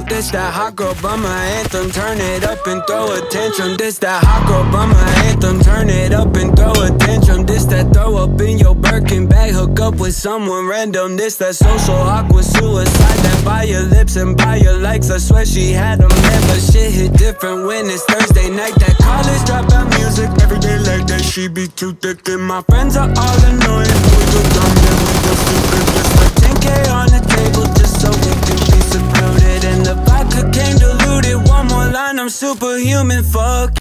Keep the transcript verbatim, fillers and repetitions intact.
This that hot girl bummer anthem. Turn it up and throw a tantrum. This that hot girl bummer anthem. Turn it up and throw a tantrum. This that throw up in your Birkin bag. Hook up with someone random. This that social awkward suicide. That buy your lips and buy your likes. I swear she had them man, but shit hit different when it's Thursday night. That college dropout music. Every day like that she be too thick. And my friends are all annoying. We go dumb and we go stupid. Just like ten K on the table just so we can be secluded. And the vodka came diluted. One more line, I'm superhuman, fuck